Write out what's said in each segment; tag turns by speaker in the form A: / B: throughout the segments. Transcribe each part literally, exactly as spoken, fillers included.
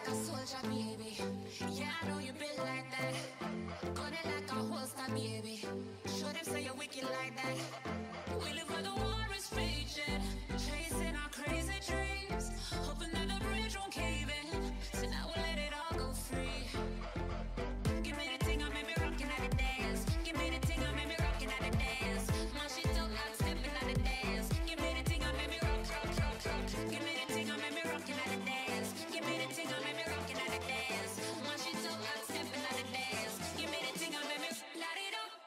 A: a soldier, baby. Yeah, I know you built like that. Gun it like a holster, baby. Show them say you're wicked like that. We live where the war is raging, chasing our crazy dreams, hoping that the bridge won't cave in. So now we'll let it all go free. Give me the thing, I made me rockin' at the dance. Give me the thing, I made me rockin' at the dance. My shit don't got stepping at the dance. Give me the thing, I made me rock, rock, rock, rock. Give me the thing, I made me rockin' at the dance. Give me the thing, I made me rockin' at the dance. My shit don't got stepping at the dance. Give me the thing, I made me light it up.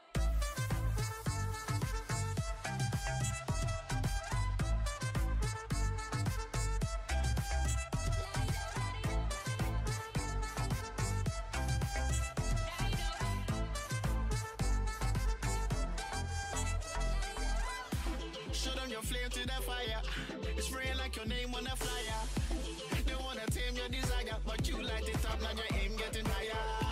B: Show them your flame to the fire. It's spraying like your name on a flyer. They wanna tame your desire, but you light it up, now your aim getting higher.